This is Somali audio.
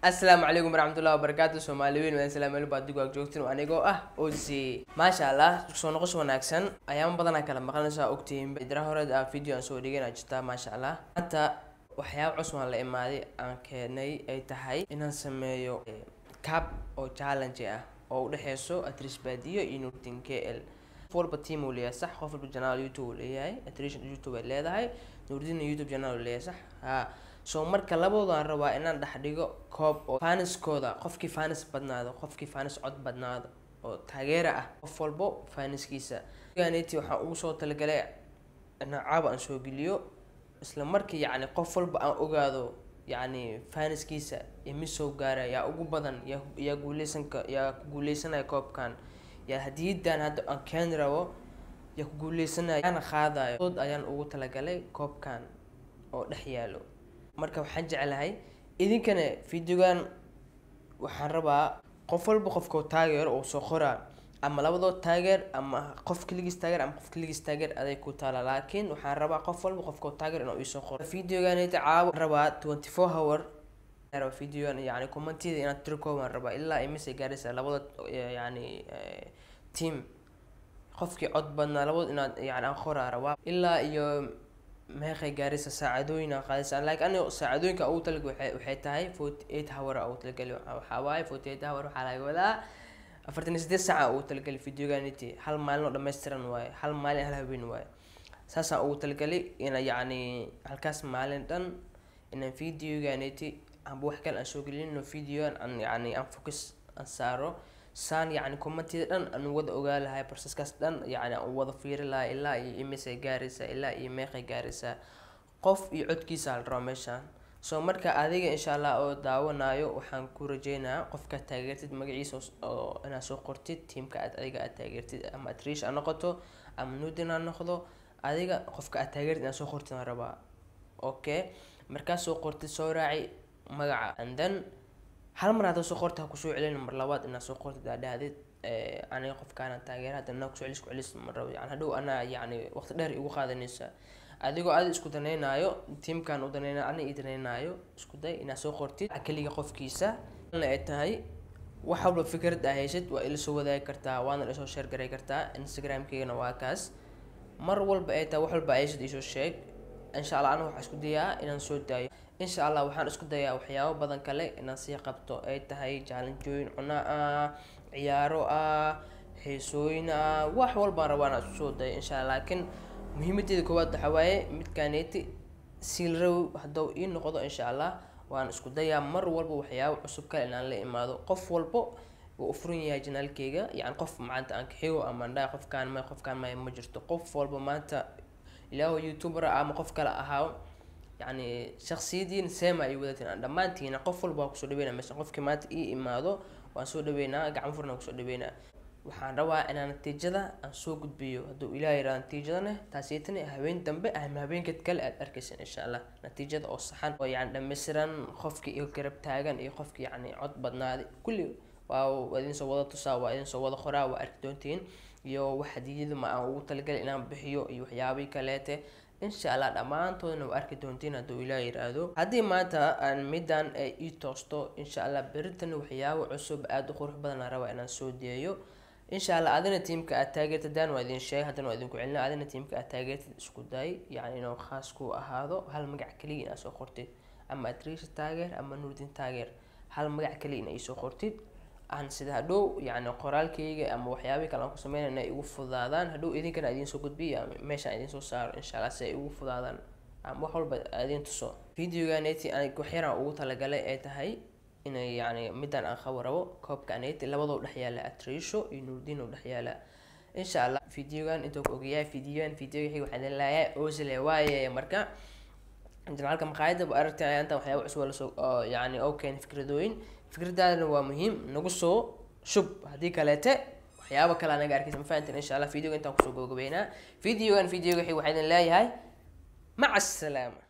السلام عليكم ورحمة الله وبركاته. Soomaaliyiin waan salaamay baadigu ag joogtiin oo anigoo Ozi maasha Allah soo noqosh wanaagsan ayaan badan kala maqlanaysaa ogtiin bidra hore video aan soo dhigana jirta maasha Allah hata waxyaabo cusub la imaaday aan keenay ay tahay inaan sameeyo cap oo challenge ah oo u dhaxayso Atrish Baadiyo iyo Nurtin KL walba team uu leeyahay sax qof walba channel YouTube leeyahay Atrish YouTube leedahay Nurtin YouTube channel leeyahay sax soo marka labadooda rabaa inaan dhaxdhigo koob oo faniskooda qofkii fanis badnaado qofkii fanis cod badnaado oo taageero ah qof walba faniskiisa yaaniiti waxa uu soo talagalay inaan caab aan soo geliyo isla markii yaani qof walba aan ogaado yaani faniskiisa imisoo gaara yaa ugu badan yaa guuleysanaya koobkan yaa hadiidan hadda aan keen rabo yaa ku guuleysanaya ana qaadayo dad ayaan ugu talagalay koobkan oo dhex yaalo marka waxaan jecelahay idinkana videogan waxaan rabaa qof walba qofka taageer oo soo qora ama labadoo taageer ama qof kaligiis taageer ama qof kaligiis taageer aday ku taala laakiin waxaan rabaa qof walba qofka taageer inuu soo qoro videogan ay tacaabo rabaa 24 hour ara videogan yaani commentiida inaad tirko waan rabaa ilaa imise gaaraysa labada yaani team qofkii cod badna labada inaad yaani aan qora rabaa ilaa iyo meeqay gaaraysa saacadooyin qaadaysan laakiin aniga saacadooyinka ugu talgal waxay tahay 48 hour oo talgal waxa waaye 48 hour waxa laga wadaa 48 saac oo talgal videoganiti hal maalin oo dhameystiran waaye hal maalin hal habeen waaye saasa ugu talgalay ina yaani halkaas maalin dhan ina videoganiti aan wax kale aan soo gelino videogan aan yaani aan focus aan saaro saan yaani commentiida dhan aan wada ogaalahay processkaas dhan yaani aan wada fiiri lahay ilaa iyo imise gaaraysa ilaa iyo meeqay gaaraysa qof iyo codkiisa hal rabo meeshaan soo marka adiga insha Allah oo daawanayo waxaan ku rajeynayaa qofka taageertid magaciisa oo inaad soo qortid teamka adiga aad taageertid ama Atrish aan noqoto ama Nudin aan noqdo adiga qofka aad taageertid inaad soo qortid rabaa okay marka soo qortid soo raaci magaca and then hal mar aad soo qortay ku soo celin mar labaad inaad soo qortid daadid aniga qofkaan taageero hadana ku soo celis mar rabo yani hadhow ana yani waqti dheer igu qaadanaysa adigoo aad isku danaynayo teamkan u danaynayo ana idanaynayo isku day inaad soo qortid kaliya qofkiisa ay tahay wax walba fikrad ah haysid waa ila soo wadaag kartaa waana la soo share garay kartaa Instagram-keena waa kaas mar walba ay tahay wax walba haysid isoo sheeg insha Allah ana waxa isku dayaa inaan soo daayo insha Allah waxaan isku dayaa waxyaabo badan kale inaan sii qabto ay tahay challenge-ooyin ciyaaro heesooyin wax walba rabaan soo daay insha Allah laakiin muhiimadeeda koowaad waxa waaye midkaaneeti silrow hadoo in noqdo insha Allah waan isku dayaa mar walba waxyaabo cusub kale inaan la imaado qof walba oo furan yahay channel-keyga yani qof maanta aan ka xigo ama ndaa qofkaan ma jirto qof walba maanta ilaahu YouTuber ama qof kale ahaa يعني شخصيتين سما يودتين دمانتينا قفل باكسو دبينا مثلا قف كمات إمادو وأنسو دبينا قعم فرنا كسو دبينا وحان روا أنا نتيجة أن سوق بيو هدو إلهي را نتيجة تاسيتني هبين دنبه أهم هبين كتكل أركسين إن شاء الله نتيجة أو صحن ويعني مثلا خفك إيه كرب تاجن إيه خفك يعني عد بدنا كل وإذن سوى تصا وإذن سوى خرا وأركدونتين يو واحد يجي ما أو تلقى إنه بحيو يحيابي كلاته إن شاء الله دمانتودنا وأركدونتين هدو إلهي يرادو هدي ماتا أن ميدان إي توستو إن شاء الله برتن وحياو عصب آدو قروح بدنا روا إنا سوديو إن شاء الله عدنا تيمك أتاجرت دان وإذن شيء هدنا وإذن كعلنا عدنا تيمك أتاجرت سكوداي يعني إنه خاصكو هذا هل مقع كلي إنا سو قرتي أما أتريش تاجر أما نوردين تاجر هل مقع كلي إنا يسو قرتي عن سيد هدو يعني قرال كي أما وحيابي كلام كسمين إنه يوفو ذادان هدو إذن كان عدين سو قد بيا ماشي عدين سو صار إن شاء الله سيوفو ذادان أما وحول عدين تصو فيديو كانيتي أنا كحيرا أوتا لقالي أيتهاي إنه يعني مدان أخبره كوب كانيتي لبضو دحيالا أتريشو ينودينو دحيالا إن شاء الله فيديو كان إنتو كوجيا فيديو يحيي وحد الله أوزل واي مركا عندنا halka maqaayada aragtay inta waxyaabo cusub la soo yani okay fikradan waa muhiim nagu soo shub hadii kaleete waxyaabo kale anaga arkaysa ma fahanteen insha Allah video inta ku soo gogobeyna videogan waxay leeyahay maca salaama